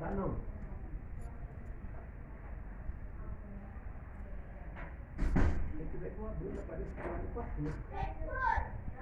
tanam. Kita buat dulu pada sekolah lepas tu.